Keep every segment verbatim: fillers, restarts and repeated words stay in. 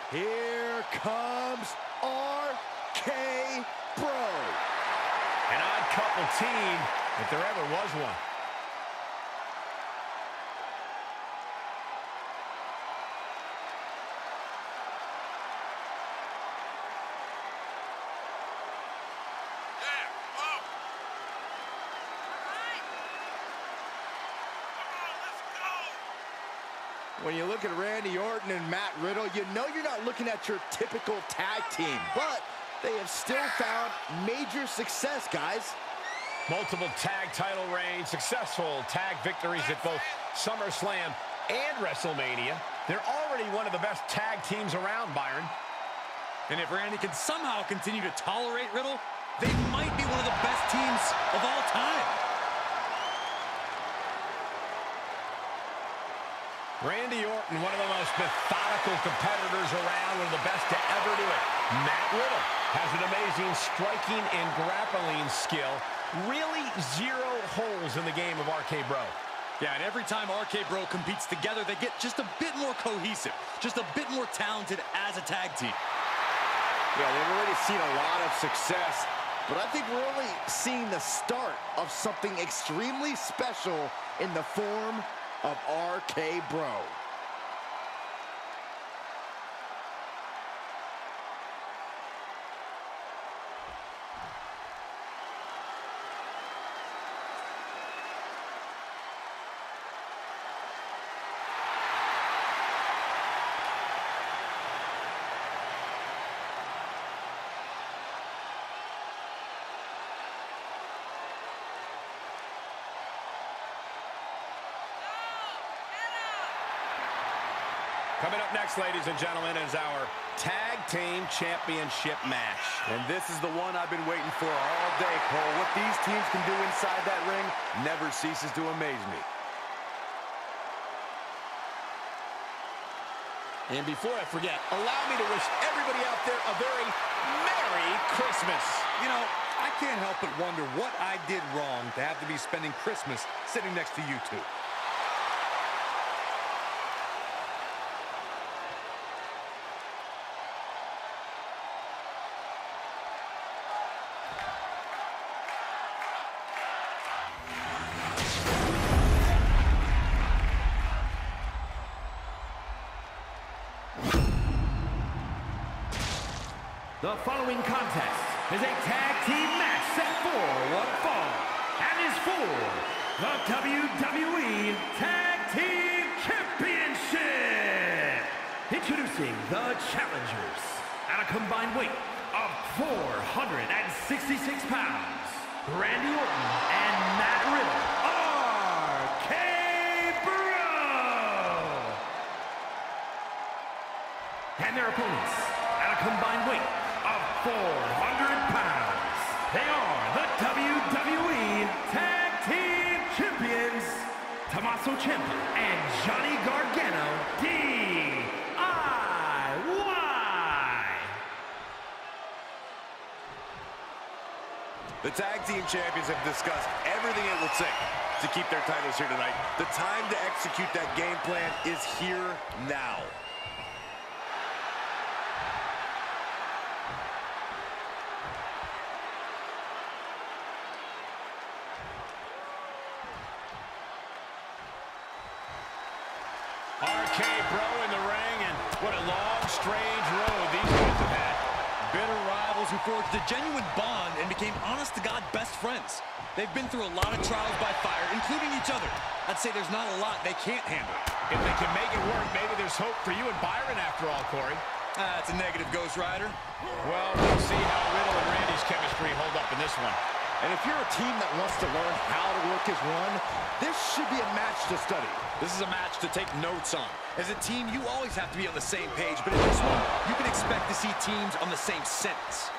Here comes R K Bro. An odd couple team, if there ever was one. When you look at Randy Orton and Matt Riddle, you know you're not looking at your typical tag team, but they have still found major success, guys. Multiple tag title reigns, successful tag victories at both SummerSlam and WrestleMania. They're already one of the best tag teams around, Byron. And if Randy can somehow continue to tolerate Riddle, they might be one of the best teams of all time. Randy Orton, one of the most methodical competitors around, one of the best to ever do it. Matt Riddle has an amazing striking and grappling skill. Really zero holes in the game of R K Bro. Yeah, and every time R K Bro competes together, they get just a bit more cohesive, just a bit more talented as a tag team. Yeah, they've already seen a lot of success, but I think we're only seeing the start of something extremely special in the form of R K Bro. Coming up next, ladies and gentlemen, is our Tag Team Championship match. And this is the one I've been waiting for all day, Cole. What these teams can do inside that ring never ceases to amaze me. And before I forget, allow me to wish everybody out there a very Merry Christmas. You know, I can't help but wonder what I did wrong to have to be spending Christmas sitting next to you two. The following contest is a tag team match set for one fall and is for the W W E Tag Team Championship. Introducing the challengers at a combined weight of four hundred sixty-six pounds, Randy Orton and Matt Riddle, R K Bro. And their opponents at a combined weight of four hundred pounds. They are the W W E Tag Team Champions, Tommaso Ciampa and Johnny Gargano, D I Y. The Tag Team Champions have discussed everything it will take to keep their titles here tonight. The time to execute that game plan is here now. R K Bro in the ring, and what a long, strange road these guys have had. Bitter rivals who forged a genuine bond and became honest-to-God best friends. They've been through a lot of trials by fire, including each other. I'd say there's not a lot they can't handle. If they can make it work, maybe there's hope for you and Byron after all, Corey. Ah, it's a negative, Ghost Rider. Well, we'll see how Riddle and Randy's chemistry hold up in this one. And if you're a team that wants to learn how to work as one, this should be a match to study. This is a match to take notes on. As a team, you always have to be on the same page, but in this one, you can expect to see teams on the same sentence.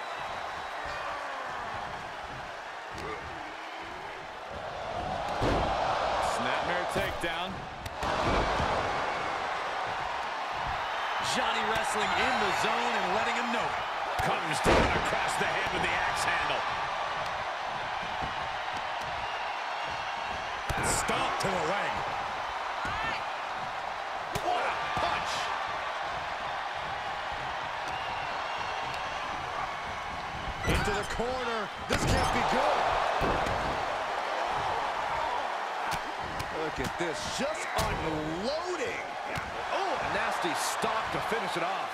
Snapmare takedown. Johnny wrestling in the zone and letting him know it. Comes down across the head with the axe handle. Stomp to the leg. What a punch! Into the corner. This can't be good. Look at this, just unloading. Oh, a nasty stop to finish it off.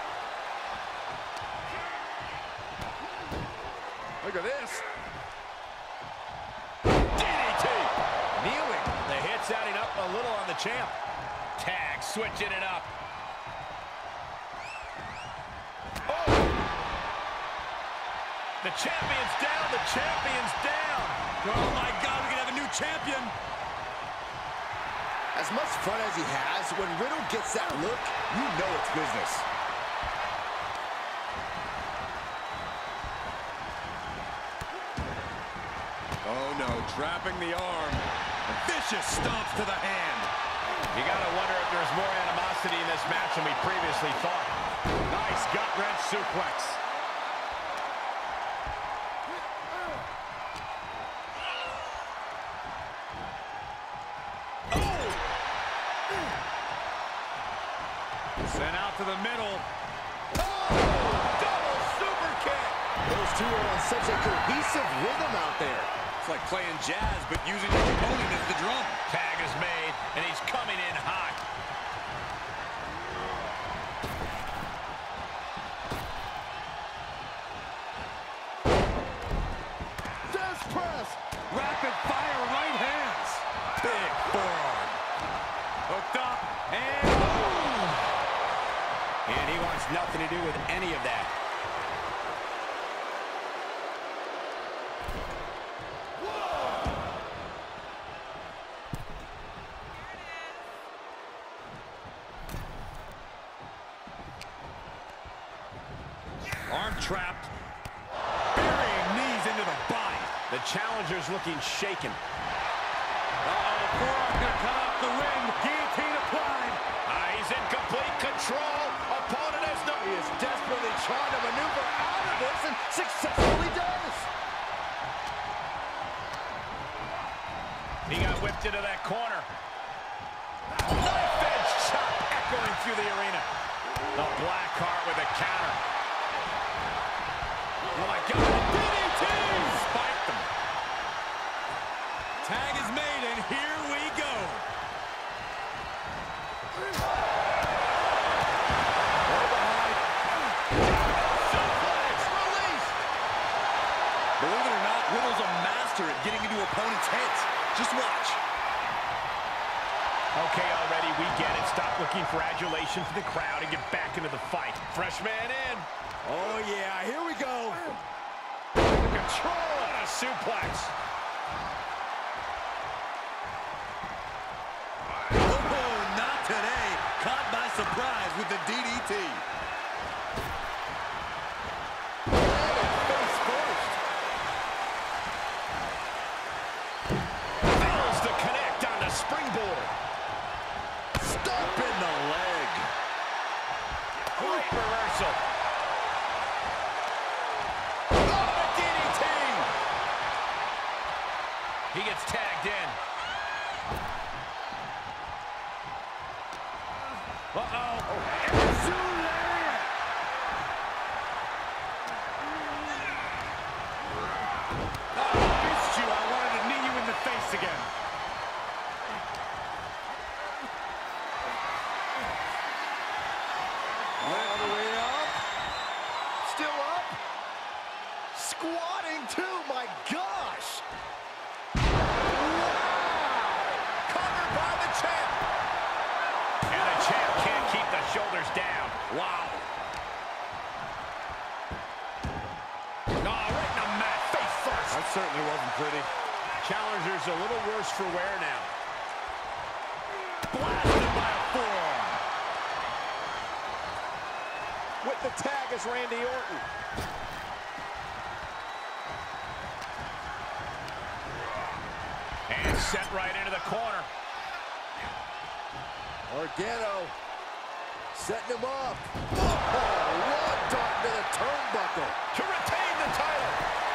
Look at this. D D T. Kneeling. The hit's adding up a little on the champ. Tag, switching it up. Oh! The champion's down. The champion's down. Oh, my God, we can have a new champion. As much fun as he has, when Riddle gets that look, you know it's business. Oh, no, trapping the arm. Vicious stomps to the hand. You gotta wonder if there's more animosity in this match than we previously thought. Nice gut-wrench suplex. Sent out to the middle. Oh, double super kick. Those two are on such a cohesive rhythm out there. It's like playing jazz, but using your opponent as the drum. Tag is made, and he's coming in hot. Death press. Rapid fire right hands. Big forearm. Hooked up, and boom. And he wants nothing to do with any of that. Arm trapped. Burying knees into the body. The challenger's looking shaken. Uh-oh, forearm gonna cut off the ring. Guillotine applied. Ah, he's in complete control. Opponent has no... He is desperately trying to maneuver out of this and successfully does. He got whipped into that corner. Knife edge chop echoing through the arena. The Black Heart with a counter. Oh my God, D D T! Spiked him. Tag is made, and here we go. Suplex release. Believe it or not, Riddle's a master at getting into opponents' heads. Just watch. Okay, already, we get it. Stop looking for adulation from the crowd and get back into the fight. Fresh man in. Oh, yeah, here we go. Control and a suplex. Oh, not today. Caught by surprise with the D D T. Face first. Fails to connect on the springboard. Stop in the leg. Great reversal. He gets tagged in. Uh-oh. Zoom lariat. Oh, I missed you. I wanted to knee you in the face again. All the way up. Still up. Squatting too, my gosh. Shoulders down. Wow. Oh, right in the mat, face first. That certainly wasn't pretty. Challenger's a little worse for wear now. Blasted by a forearm. With the tag is Randy Orton. And set right into the corner. Gargano. Setting him up. Oh, one dart to the turnbuckle. To retain the title.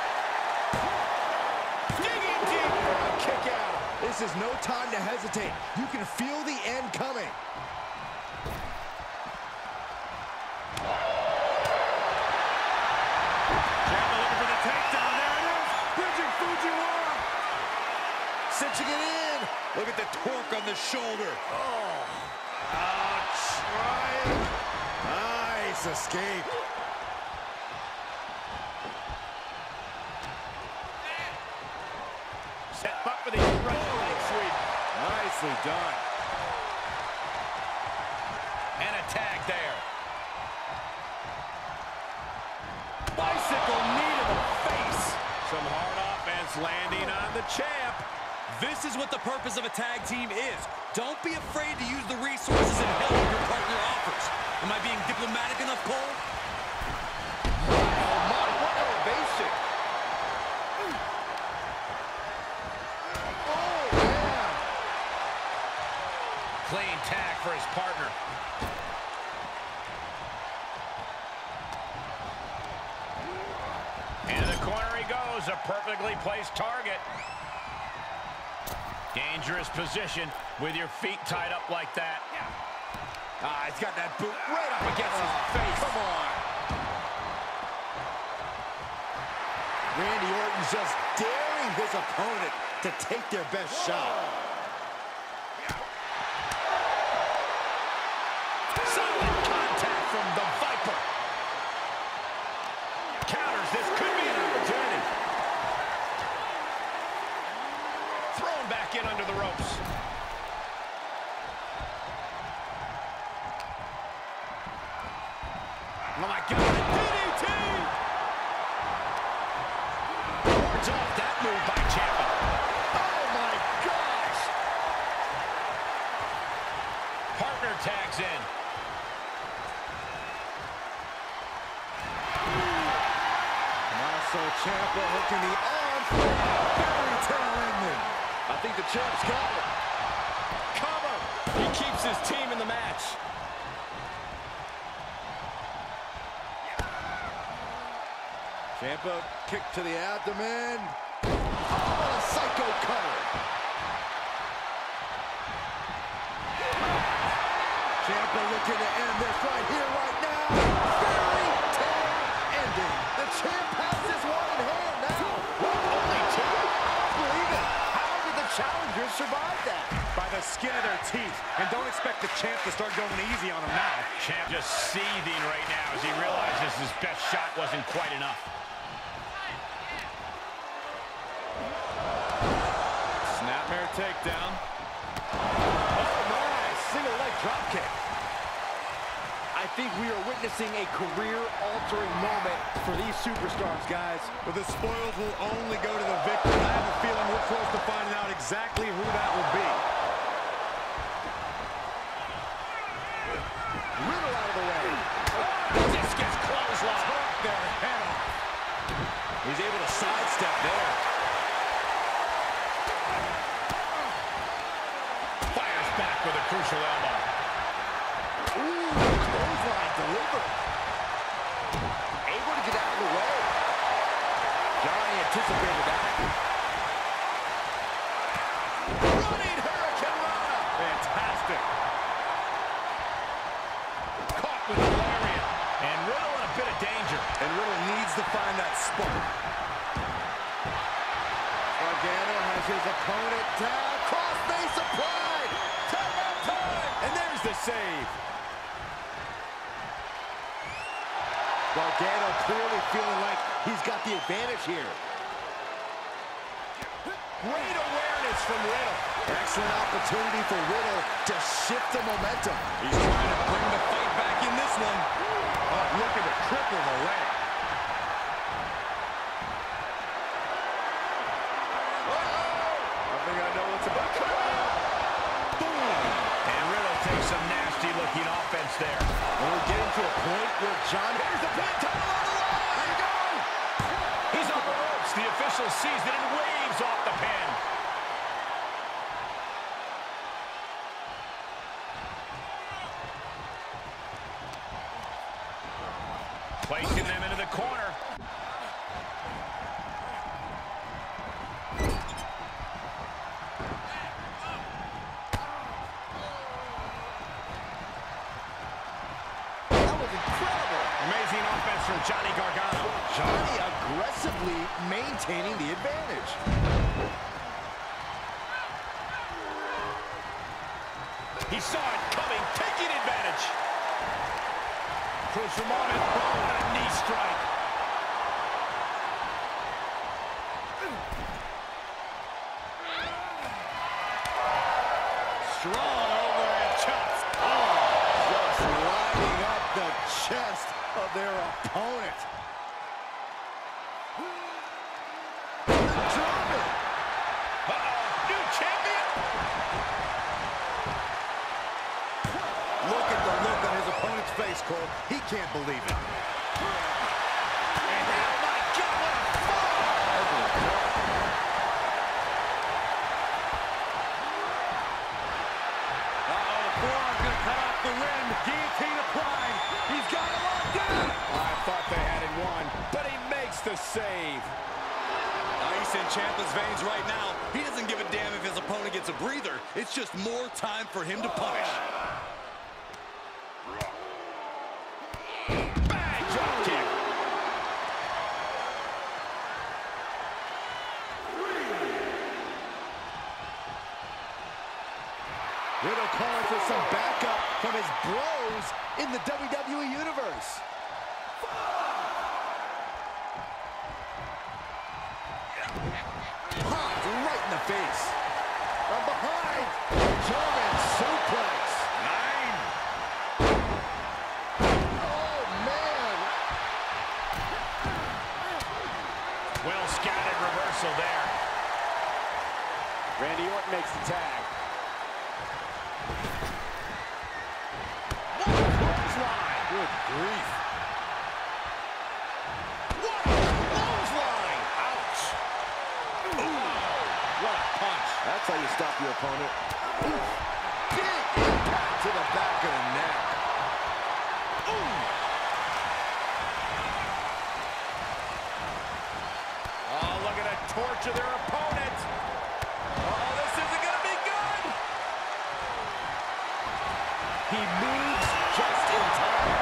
Digging deep for a kick out. This is no time to hesitate. You can feel the end coming. Champ looking for the shoulder. Oh, oh trying. Nice escape. Set up for the right leg sweep. Nicely done. And a tag there. Bicycle knee to the face. Some hard offense landing on the champ. This is what the purpose of a tag team is. Don't be afraid to use the resources and help your partner offers. Am I being diplomatic enough, Cole? Oh my, what elevation. Oh, man. Clean tag for his partner. Into the corner he goes, a perfectly placed target. Dangerous position with your feet tied up like that. Ah, he's got that boot right up against his face. Come on. Randy Orton's just daring his opponent to take their best shot. Solid contact from the Viper. Counters, this could be an opportunity. Thrown back in under the ropes. Oh my God, a D D T! Wards off that move by Ciampa. Oh my gosh! Partner tags in. Tommaso Ciampa hooking the arm for a fairy tale ending. I think the champ's got it. Cover. He keeps his team in the match. Ciampa kick to the abdomen. Oh, what a psycho cutter. Ciampa looking to end this right here, right now. Fairy tale ending. The champ has this one in hand now. Only two. I believe it. How did the challengers survive that? By the skin of their teeth. And don't expect the champ to start going easy on him now. Champ just seething right now as he realizes his best shot wasn't quite enough. Snapmare takedown. Oh, nice. Single leg drop kick. I think we are witnessing a career-altering moment for these superstars, guys. But the spoils will only go to the victor. I have a feeling we're close to finding out exactly who that will be. Riddle out of the way. Discus clothesline. Took their head off. He's able to sidestep there. Fires back with a crucial elbow. Ooh, clothesline delivered. Able to get out of the way. Johnny anticipated that. Running Hurricane Rana. Fantastic. Caught with a lariat. And Riddle in a bit of danger. And Riddle needs to find that spark. Gargano has his opponent down. Crossface applied. Time out time. And there's the save. Gargano clearly feeling like he's got the advantage here. Great awareness from Riddle. Excellent opportunity for Riddle to shift the momentum. He's trying to bring the fight back in this one. Oh, looking to cripple the leg. I think I know what's about to come. Boom. And Riddle takes some nasty looking offense there. And we're getting to a point where John, here's the pin, title on the line. There you go. He's on the ropes. The official sees it and waves off the pin. Placing them into the corner. That was incredible. Amazing offense from Johnny Gargano. Johnny aggressively maintaining the advantage. He saw it coming, taking advantage. Crucial moment. Oh, what a knee strike. Strong overhead chops. Oh, just lining up the chest of their opponent. Drop it. Uh-oh, new champion. Look at the look on his opponent's face, Cole. He can't believe it. And oh my God, what a fall. Uh-oh, forearm's gonna cut off the rim. Guillotine applied. He's got it locked in. I thought they had it won, but he makes the save. Ice in Ciampa's veins right now. He doesn't give a damn if his opponent gets a breather. It's just more time for him to punish. Bang, drop kick. Riddle calling for some backup from his bros in the W W E Universe. Popped right in the face. From behind, German suplex. Nine. Oh, man. Well scouted reversal there. Randy Orton makes the tag. Clothesline. Good grief. What a clothesline. Ouch. Ooh, what a punch. That's how you stop your opponent. Oof. Big impact to the back of the neck. Ooh. Oh, look at that torture their opponent. Oh, this isn't going to be good. He moves just in time.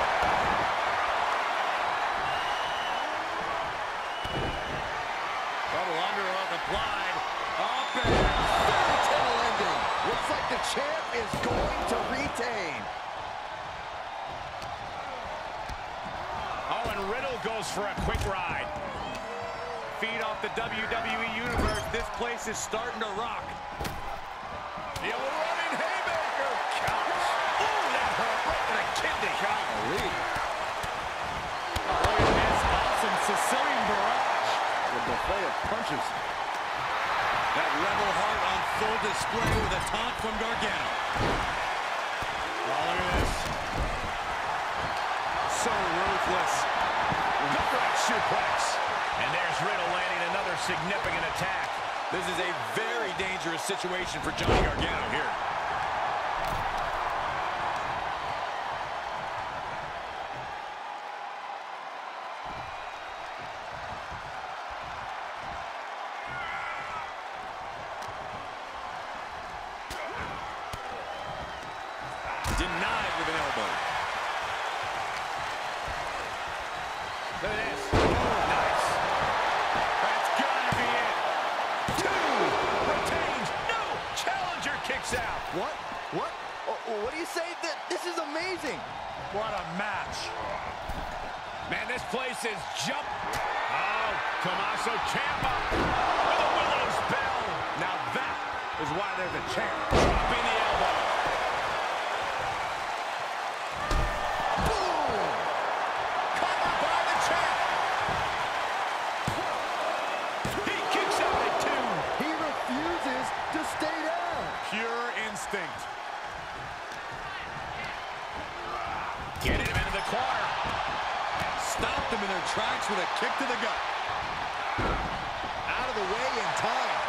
Double underhook applied. Up and Fairy tale ending. Looks like the champ is going to retain. Oh, and Riddle goes for a quick ride. feed off the W W E Universe. This place is starting to rock. The old running haymaker. Counts. Ooh, that hurt right to the kidney. Golly. Oh, look at this awesome Sicilian barrage. The buffet of punches. That rebel heart on full display with a taunt from Gargano. Oh, look at this. So ruthless. Gut suplex. And there's Riddle landing another significant attack. This is a very dangerous situation for Johnny Gargano here. Denied with an elbow. Look at this. Oh, nice. That's gotta be it. Two. Retains. No. Challenger kicks out. What? What? Oh, what do you say? That this is amazing. What a match. Man, this place is jump. Oh, Tommaso Ciampa with a Willow's bell. Now that is why they're the champ. Dropping the elbow. Boom. Covered by the champ. He kicks out at two. He refuses to stay down. Pure instinct. Getting him into the corner. Stopped them in their tracks with a kick to the gut. Out of the way in time.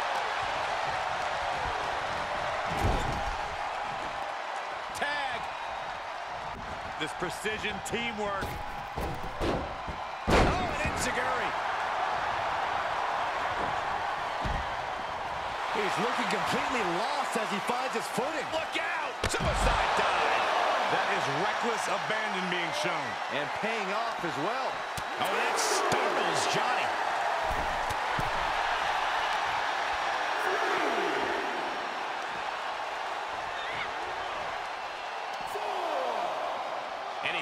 Tag. This precision teamwork. Oh, and Enziguri. He's looking completely lost as he finds his footing. Look out. Suicide dive. That is reckless abandon being shown. And paying off as well. Oh, that startles Johnny.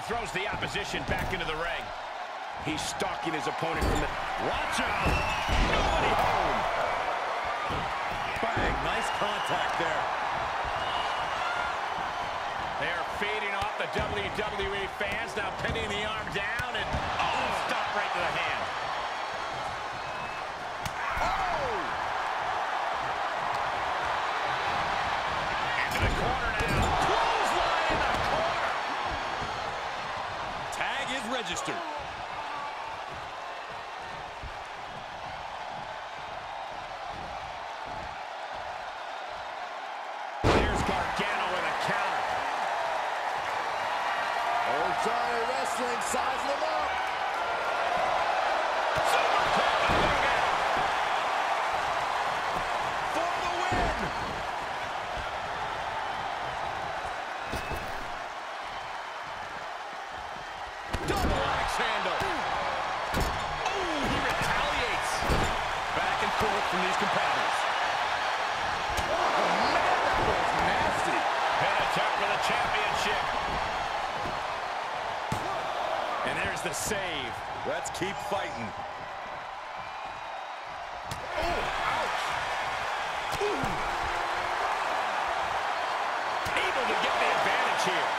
throws the opposition back into the ring. He's stalking his opponent from the... Watch out! Nobody home! Bang, nice contact there. They're feeding off the W W E fans, now pinning the arm down, and oh, stop right to the hand. Oh! Into the corner now. Clothesline in the corner. Tag is registered. There's Gargano with a counter. Old Johnny Wrestling sizing him up. Super kick by Gargano. For the win. Double axe handle. Oh, he retaliates. Back and forth from these competitors. Oh, man, that was nasty. Pin attempt for the championship. And there's the save. Let's keep fighting. Able to get the advantage here.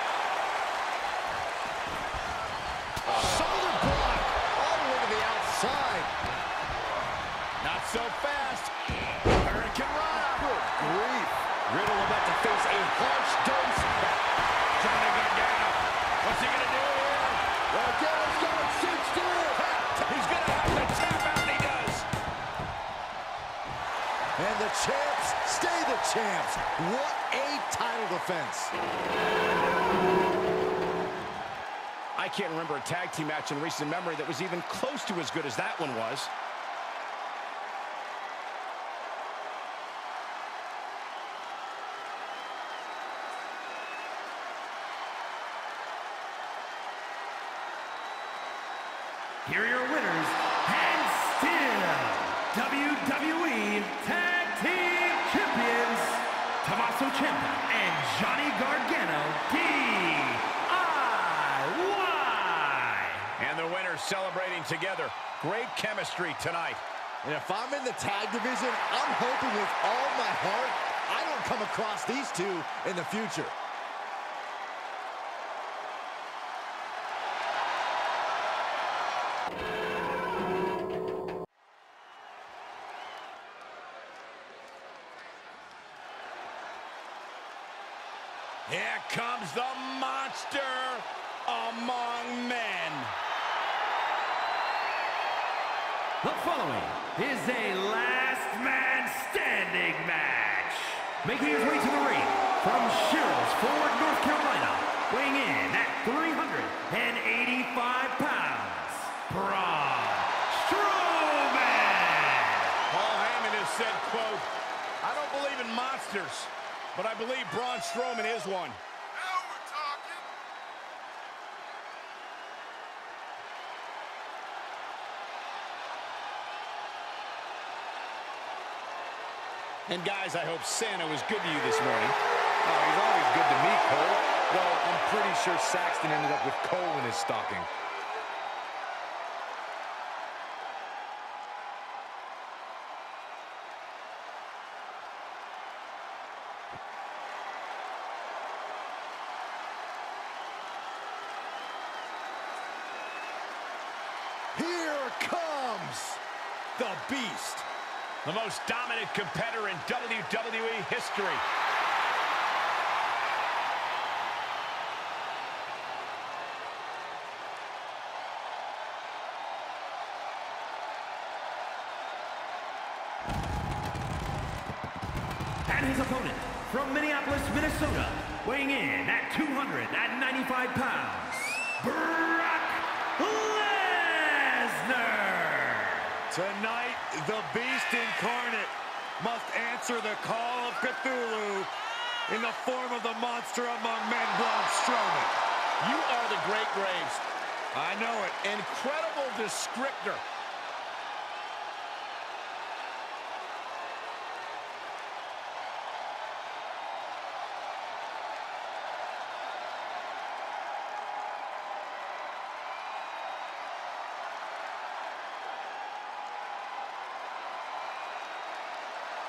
Shoulder block all the way to the outside. Not so fast. Hurricane Rana. Good grief. Riddle about to face a harsh dose. Johnny Gargano. What's he going to do here? Gargano's got him cinched in. He's going to have to tap out, and he does. And the champs stay the champs. What a title defense. I can't remember a tag team match in recent memory that was even close to as good as that one was. Here are your winners, and still W W E Tag Team Champions, Tommaso Ciampa and Johnny Gargano, D I Y. And the winners celebrating together. Great chemistry tonight. And if I'm in the tag division, I'm hoping with all my heart I don't come across these two in the future. Here comes the monster among men. The following is a last man standing match. Making his way to the ring from Sherrills-Ford, North Carolina, weighing in at three hundred eighty-five pounds, Braun Strowman. Paul Heyman has said, quote, I don't believe in monsters, but I believe Braun Strowman is one. Now we're talking. And guys, I hope Santa was good to you this morning. Oh, he's always good to me, Cole. Well, I'm pretty sure Saxton ended up with coal in his stocking. Here comes the Beast. The most dominant competitor in W W E history. And his opponent from Minneapolis, Minnesota, weighing in at two hundred ninety-five pounds, Brock Lesnar. Tonight, the Beast Incarnate must answer the call of Cthulhu in the form of the monster among men, Braun Strowman. You are the Great Graves. I know it. Incredible descriptor.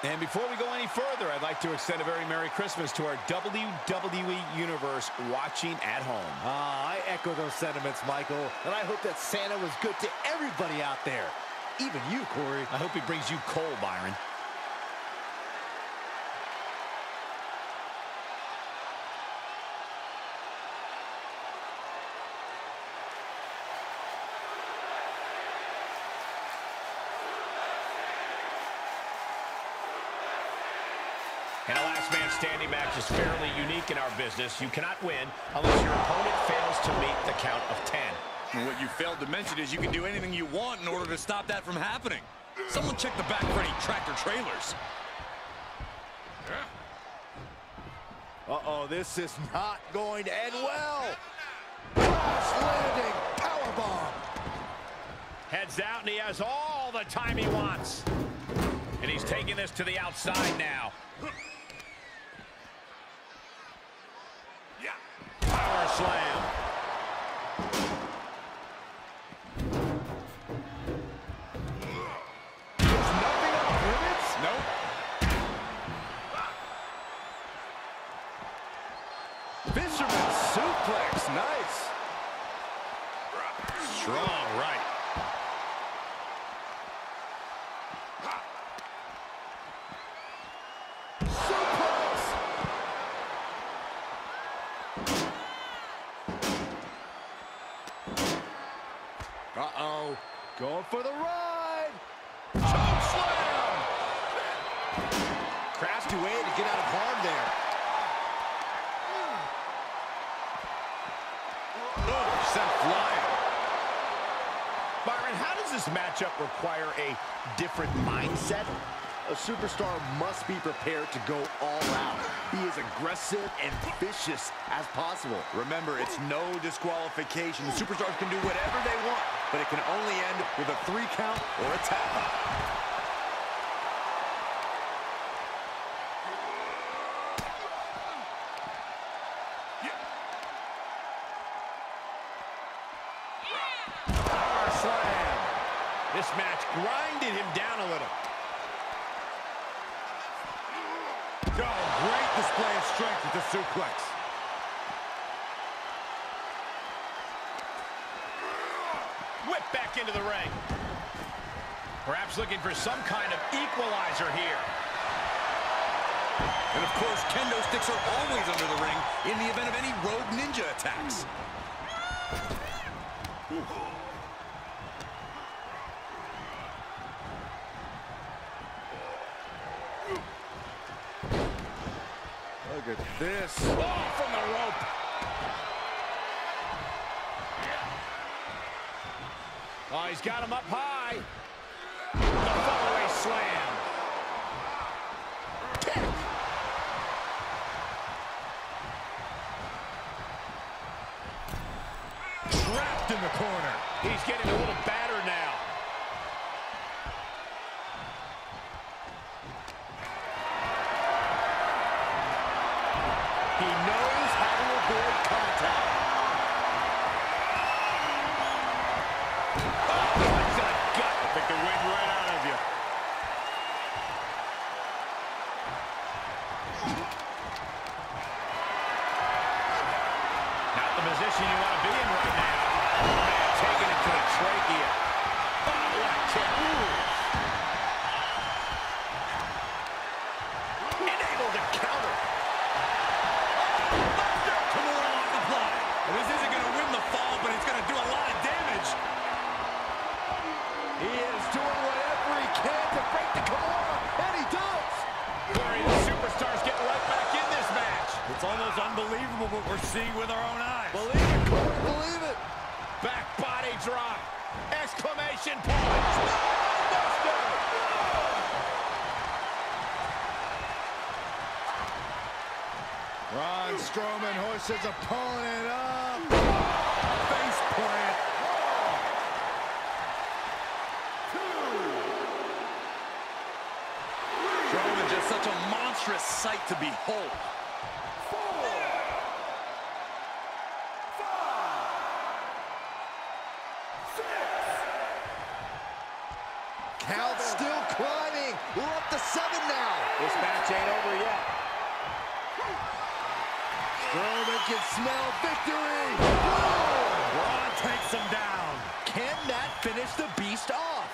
And before we go any further, I'd like to extend a very Merry Christmas to our W W E Universe watching at home. Ah, I echo those sentiments, Michael. And I hope that Santa was good to everybody out there. Even you, Corey. I hope he brings you coal, Byron. And a last man standing match is fairly unique in our business. You cannot win unless your opponent fails to meet the count of ten. And what you failed to mention is you can do anything you want in order to stop that from happening. Someone check the back for any tractor trailers. Uh-oh, this is not going to end well. Crash landing, powerbomb. Heads out, and he has all the time he wants. And he's taking this to the outside now. Power slam. There's nothing off limits? Nope. Fisherman suplex, nice. Strong right. Uh-oh. Going for the ride. Choke slam. Crafty way to get out of harm there. Oh, sent flying. Byron, how does this matchup require a different mindset? A superstar must be prepared to go all out. Be as aggressive and vicious as possible. Remember, it's no disqualification. The superstars can do whatever they want, but it can only end with a three count or a tap. Power slam. This match grinded him down a little. Oh, great display of strength with the suplex. Whip back into the ring. Perhaps looking for some kind of equalizer here. And of course, kendo sticks are always under the ring in the event of any rogue ninja attacks. Look at this. Oh, from the rope. Oh, he's got him up high. The follow-away slam. Kick. Trapped in the corner. He's getting a little battered now. He knows how to avoid contact. Oh, that's a gut. Took the wind right out of you. Not the position you want to be in right now. Oh, man, taking it to the trachea. Oh, what a kick. Enabled to counter. This isn't going to win the fall, but it's going to do a lot of damage. He is doing whatever he can to break the Kimura, and he does. Corey, the superstars get right back in this match. It's almost unbelievable what we're seeing with our own eyes. Believe it, Corey, believe it. Back body drop. Exclamation point. Buster. Braun Strowman hoists his opponent up. Face plant. Strowman just such a monstrous sight to behold. Count still climbing. We're up to seven now. This match ain't over yet. Strowman can smell victory. Braun takes him down. Can that finish the Beast off?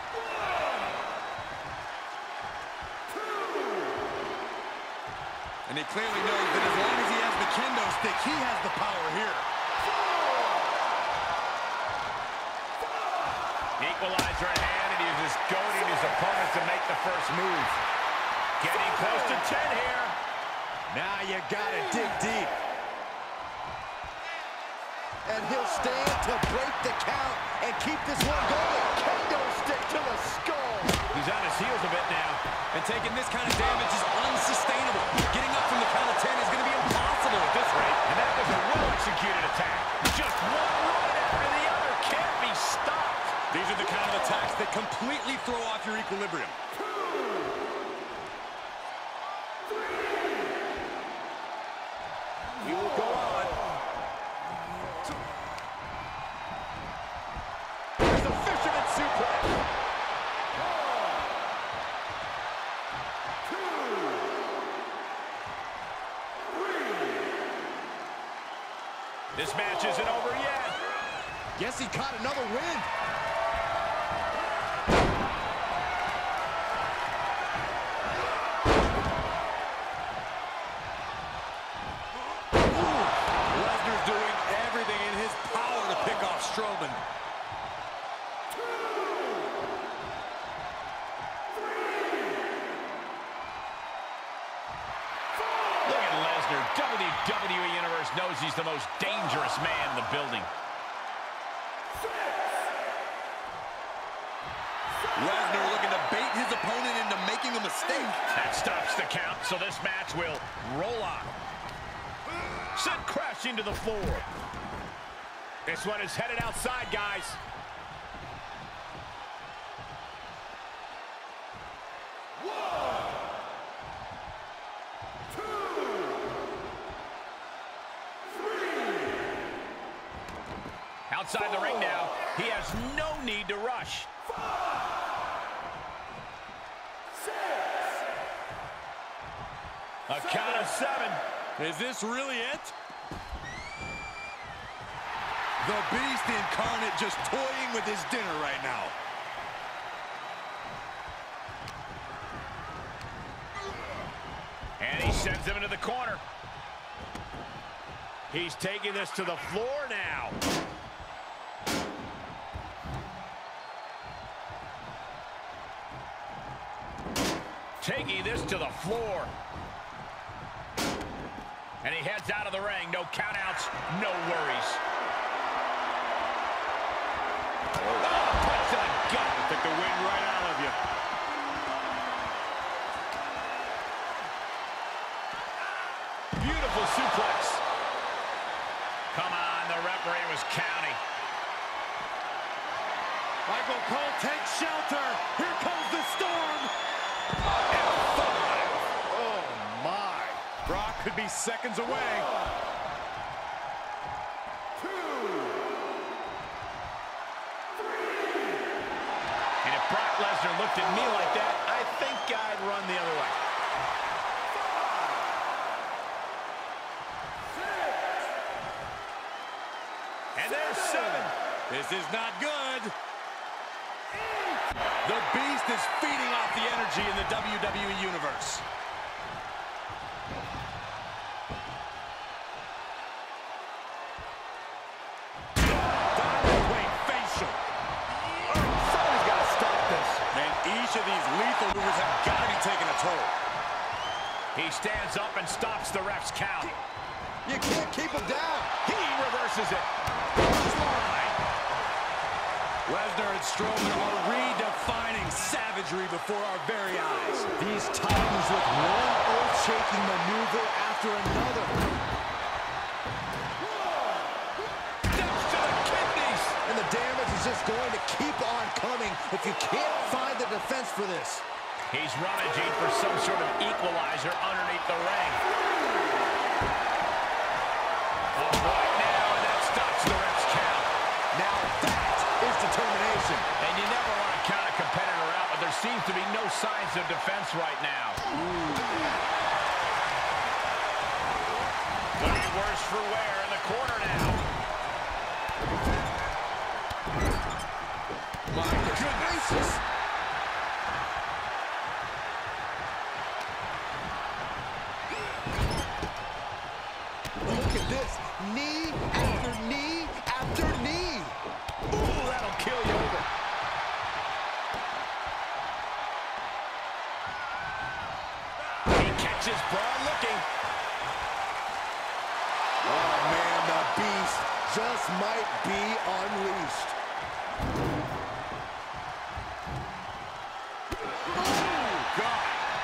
And he clearly knows that as long as he has the kendo stick, he has the power here. Equalizer in hand, and he's just goading his opponent to make the first move. Getting close to ten here. Now you gotta dig deep. And he'll stand to break the count and keep this one going. Kendo stick to the skull. He's on his heels a bit now. And taking this kind of damage is unsustainable. Getting up from the count of ten is going to be impossible at this rate. And that was a well-executed attack. Just one right after the other. Can't be stopped. These are the kind of attacks that completely throw off your equilibrium. He will go on. There's a fisherman suplex. This match isn't over yet. Guess he caught another win. Lesnar's doing everything in his power to pick off Strowman. Look at Lesnar. W W E Universe knows he's the most dangerous man in the building. Lesnar looking to bait his opponent into making a mistake. That stops the count, so this match will roll on. Sent crashing to the floor. This one is headed outside, guys. Outside the ring now. He has no need to rush. A count of seven. Is this really it? The Beast incarnate just toying with his dinner right now. And he sends him into the corner. He's taking this to the floor now. Taking this to the floor. And he heads out of the ring. No countouts, no worries. Oh, punch to the gut. Took the wind right out of you. Beautiful suplex. Come on, the referee was counting. Michael Cole takes shelter. Here comes the storm. F five. Oh, my. Brock could be seconds away. And if Brock Lesnar looked at me like that, I think I'd run the other way. And there's seven. This is not good. The Beast is feeding off the energy in the W W E Universe. Wait, facial. Somebody's got to stop this. And each of these lethal moves have got to be taking a toll. He stands up and stops the ref's count. You can't keep him down. He reverses it. Lesnar and Strowman are redefining savagery before our very eyes. These titans with one earth-shaking maneuver after another. Steps to the kidneys. And the damage is just going to keep on coming if you can't find the defense for this. He's rummaging for some sort of equalizer underneath the ring. Oh, right now, and that stops the ref's count. Now that is determination. And you never want to count a competitor out, but there seems to to be no signs of defense right now. Looking worse for wear in the corner now. My goodness. Look at this. Knee after knee after knee. Ooh, that'll kill you over. He catches Braun looking. Oh, man, the beast just might be unleashed. Oh, God.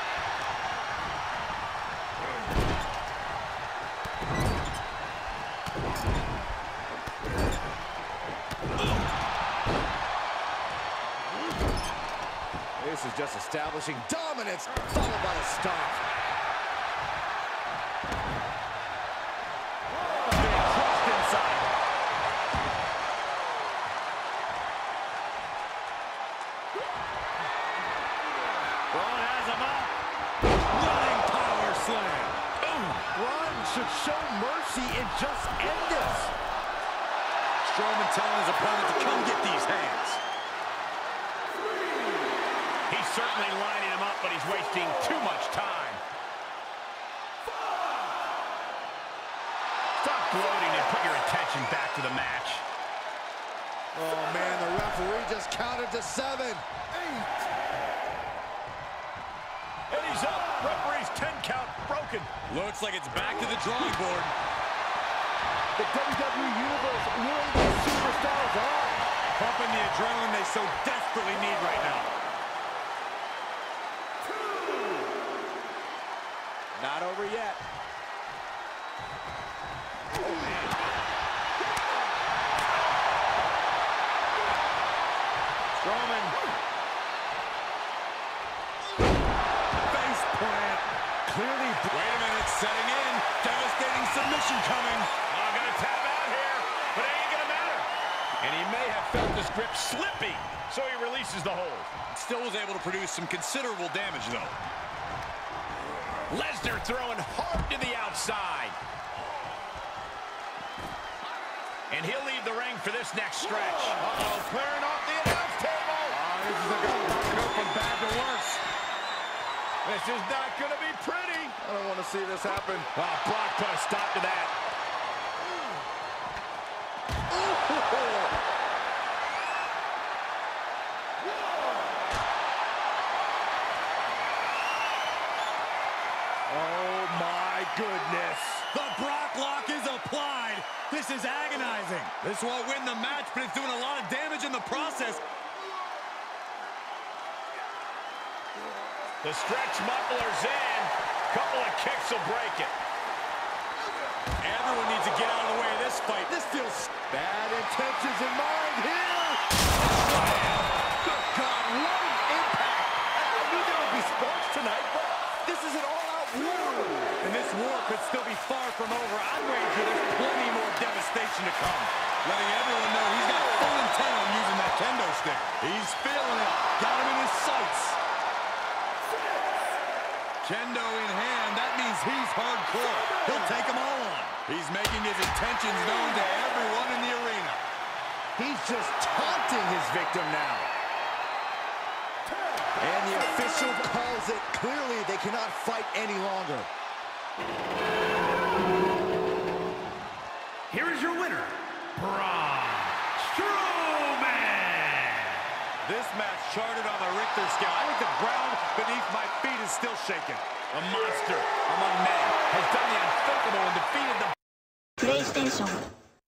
This is just establishing dominance, followed by a stomp. Braun has him up. Running power slam. Braun should show mercy and just end this. Strowman telling his opponent to come get these hands. He's certainly lining him up, but he's wasting too much time. Stop gloating and put your attention back to the match. Oh, man, the referee just counted to seven. Eight. And he's up. Referee's ten count broken. Looks like it's back to the drawing board. The W W E Universe really these superstars on. Pumping the adrenaline they so desperately need right now. Not over yet. Oh, man. Strowman. Face plant. Clearly. Wait a minute, setting in. Devastating submission coming. I'm going to tap out here, but it ain't going to matter. And he may have felt his grip slipping, so he releases the hold. Still was able to produce some considerable damage, though. Lesnar throwing hard to the outside. And he'll leave the ring for this next stretch. Uh-oh, clearing off the announce table. Oh, this is a guy about to go from bad to worse. This is not going to be pretty. I don't want to see this happen. Oh, Brock put a stop to that. Oh, my goodness. The Brock lock is applied. This is agonizing. This won't win the match, but it's doing a lot of damage in the process. The stretch muffler's in. Couple of kicks will break it. Everyone needs to get out of the way of this fight. This feels bad intentions in mind here. Good God, what an impact. I knew there would be sparks tonight, but this is an all-out war. And this war could still be far from over. I'd wager there's plenty more devastation to come. Letting everyone know he's got full intent on using that kendo stick. He's feeling it. Got him in his sights. Kendo in hand, that means he's hardcore. He'll take them all on. He's making his intentions known to everyone in the arena. He's just taunting his victim now. And the official calls it. Clearly, they cannot fight any longer. Here is your winner, Braun Strowman. This match charted on the Richter scale. I think the ground beneath my feet is still shaking. A monster among men has done the unthinkable and defeated the PlayStation